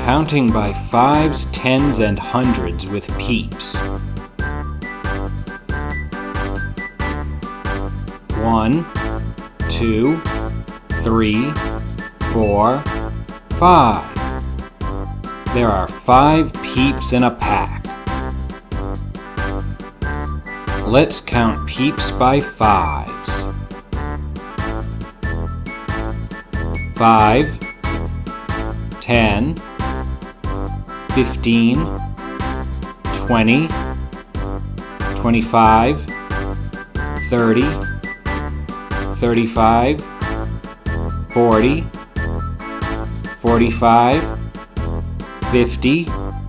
Counting by fives, tens, and hundreds with Peeps. 1, 2, 3, 4, 5. There are 5 Peeps in a pack. Let's count Peeps by fives. 5, 10, 15, 20, 25, 30, 35, 40, 45, 50,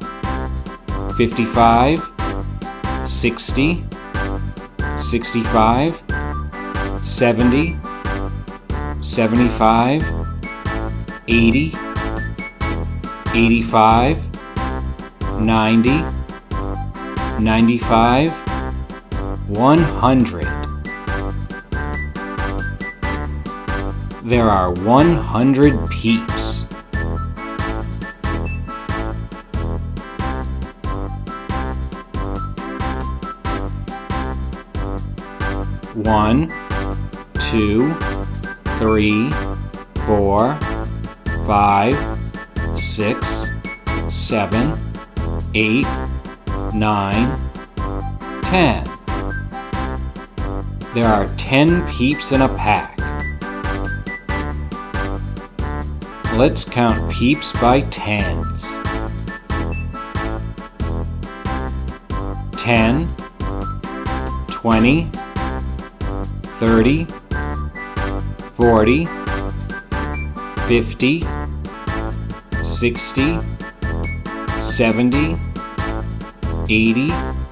55, 60, 65, 70, 75, 80, 85, 90, 95, 100. There are 100 Peeps. One, 2, 3, 4, 5, 6, 7, 8, 9, 10. There are 10 Peeps in a pack. Let's count Peeps by tens. 10, 20, 30, 40, 50, 60, 70, 80,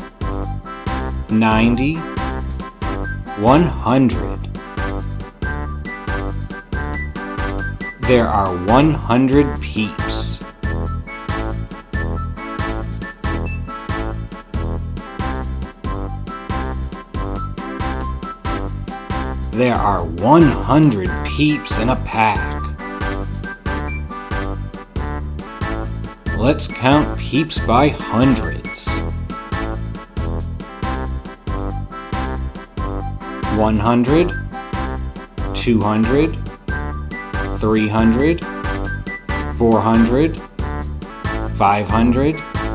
90, 100. There are 100 Peeps. There are 100 Peeps in a pack. Let's count Peeps by hundreds. 100, 200, 300, 400, 500,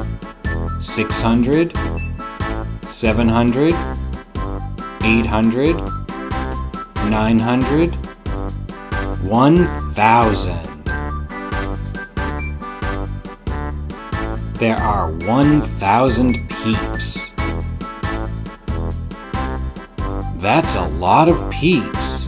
600, 700, 800, 900, 1,000. There are 1,000 Peeps. That's a lot of Peeps.